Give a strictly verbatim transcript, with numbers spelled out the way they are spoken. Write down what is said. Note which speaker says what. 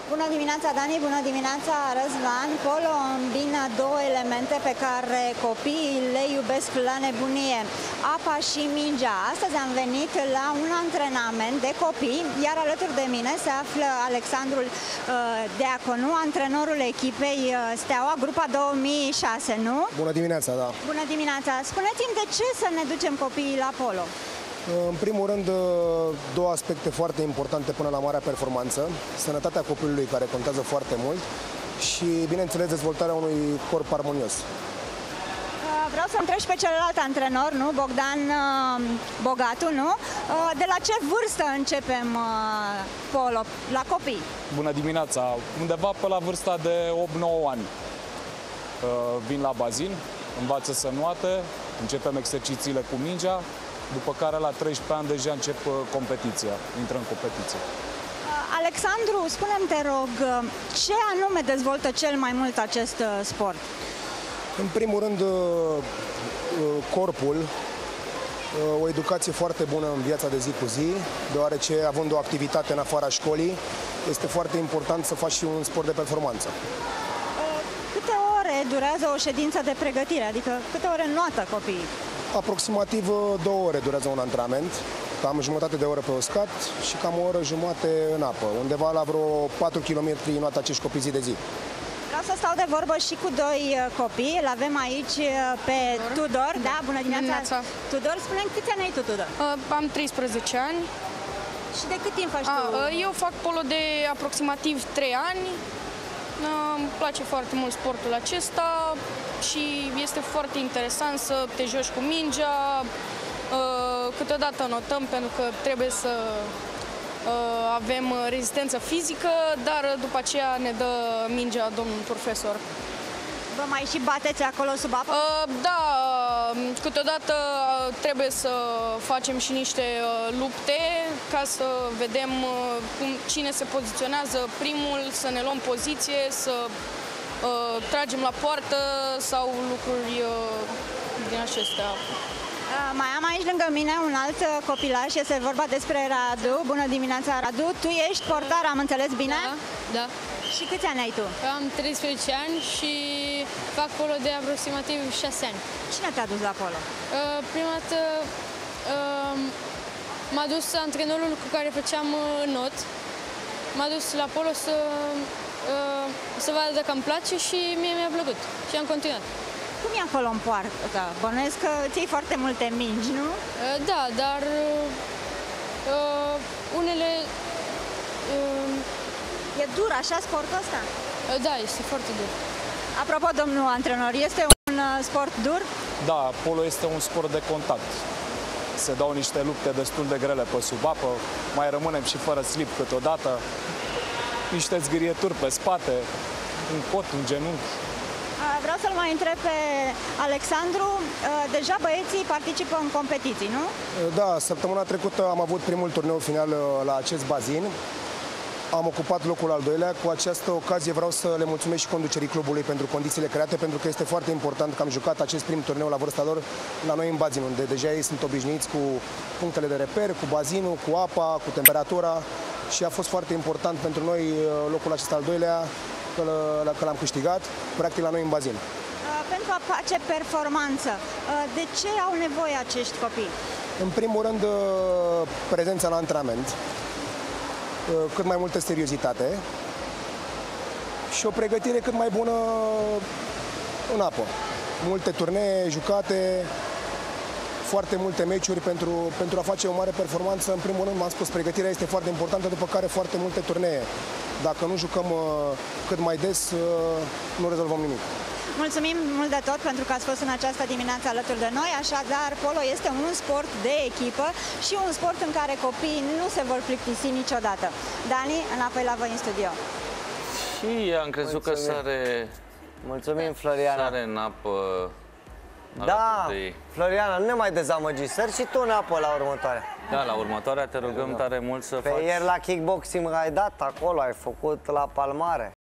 Speaker 1: Bună dimineața, Dani, bună dimineața, Răzvan. Polo îmbină două elemente pe care copiii le iubesc la nebunie, apa și mingea. Astăzi am venit la un antrenament de copii, iar alături de mine se află Alexandru uh, Deaconu, antrenorul echipei uh, Steaua, grupa două mii șase, nu?
Speaker 2: Bună dimineața, da.
Speaker 1: Bună dimineața. Spuneți-mi, de ce să ne ducem copiii la polo?
Speaker 2: În primul rând, două aspecte foarte importante până la marea performanță. Sănătatea copilului, care contează foarte mult, și, bineînțeles, dezvoltarea unui corp armonios.
Speaker 1: Vreau să întreb și pe celălalt antrenor, nu? Bogdan Bogatu, nu? De la ce vârstă începem polo? La copii?
Speaker 3: Bună dimineața! Undeva pe la vârsta de opt nouă ani. Vin la bazin, învață să nuate, începem exercițiile cu mingea, după care la treisprezece ani deja încep competiția, intră în competiție.
Speaker 1: Alexandru, spune-mi, te rog, ce anume dezvoltă cel mai mult acest sport?
Speaker 2: În primul rând, corpul, o educație foarte bună în viața de zi cu zi, deoarece, având o activitate în afara școlii, este foarte important să faci și un sport de performanță.
Speaker 1: Câte ore durează o ședință de pregătire? Adică câte ore noată copiii?
Speaker 2: Aproximativ două ore durează un antrenament, cam jumătate de oră pe uscat și cam o oră jumătate în apă. Undeva la vreo patru kilometri noată acești copii zi de zi.
Speaker 1: Vreau să stau de vorbă și cu doi copii. Îl avem aici pe Tudor. Tudor. Da, bună dimineața.
Speaker 4: dimineața.
Speaker 1: Tudor, spune-mi, câți ani ai tu, Tudor?
Speaker 4: Uh, am treisprezece ani.
Speaker 1: Și de cât timp faci
Speaker 4: A,
Speaker 1: tu?
Speaker 4: uh, eu fac polo de aproximativ trei ani. Uh, îmi place foarte mult sportul acesta și este foarte interesant să te joci cu mingea. Uh, câteodată notăm pentru că trebuie să uh, avem rezistență fizică, dar după aceea ne dă mingea domnul profesor.
Speaker 1: Vă mai și bateți acolo sub apă?
Speaker 4: Uh, da, câteodată trebuie să facem și niște uh, lupte ca să vedem uh, cum, cine se poziționează primul, să ne luăm poziție, să uh, tragem la poartă sau lucruri uh, din acestea.
Speaker 1: Uh, mai am aici lângă mine un alt copilaș, este vorba despre Radu. Bună dimineața, Radu. Tu ești portar, am înțeles bine?
Speaker 5: Da, da.
Speaker 1: Și câți ani ai tu?
Speaker 5: Eu am treisprezece ani și fac polo de aproximativ șase ani.
Speaker 1: Cine te-a dus la polo?
Speaker 5: Uh, prima dată uh, m-a dus antrenorul cu care făceam uh, not. M-a dus la polo să, uh, să vadă dacă îmi place și mie mi-a plăcut și am continuat.
Speaker 1: Cum e acolo în poartă? Bănuiesc că ții foarte multe mingi, nu?
Speaker 5: Uh, da, dar uh, unele... Uh,
Speaker 1: E dur așa sportul ăsta?
Speaker 5: uh, da, este foarte dur.
Speaker 1: Apropo, domnul antrenor, este un uh, sport dur?
Speaker 3: Da, polo este un sport de contact. Se dau niște lupte destul de grele pe sub apă, mai rămânem și fără slip câteodată, niște zgârieturi pe spate, un cot, un genunchi.
Speaker 1: Vreau să-l mai întreb pe Alexandru. Deja băieții participă în competiții, nu?
Speaker 2: Da, săptămâna trecută am avut primul turneu final la acest bazin. Am ocupat locul al doilea. Cu această ocazie vreau să le mulțumesc și conducerii clubului pentru condițiile create, pentru că este foarte important că am jucat acest prim turneu la vârsta lor la noi în bazin, unde deja ei sunt obișnuiți cu punctele de reper, cu bazinul, cu apa, cu temperatura, și a fost foarte important pentru noi locul acesta al doilea, că l-am câștigat, practic la noi în bazin.
Speaker 1: Pentru a face performanță, de ce au nevoie acești copii?
Speaker 2: În primul rând, prezența la antrenament, cât mai multă seriozitate și o pregătire cât mai bună în apă. Multe turnee jucate, foarte multe meciuri pentru, pentru a face o mare performanță. În primul rând, m-am spus, pregătirea este foarte importantă, după care foarte multe turnee. Dacă nu jucăm cât mai des, nu rezolvăm nimic.
Speaker 1: Mulțumim mult de tot pentru că ați fost în această dimineață alături de noi. Așadar, polo este un sport de echipă și un sport în care copiii nu se vor plictisi niciodată. Dani, înapoi la voi în studio.
Speaker 6: Și am crezut Mulțumim. că sare...
Speaker 7: Mulțumim, Floriana.
Speaker 6: Sare în apă...
Speaker 7: Da, Floriana, nu ne mai dezamăgi. Sări și tu în apă la următoarea.
Speaker 6: Da, la următoarea te rugăm tare mult să
Speaker 7: Pe
Speaker 6: faci...
Speaker 7: ieri la kickboxing ai dat acolo, ai făcut la palmare.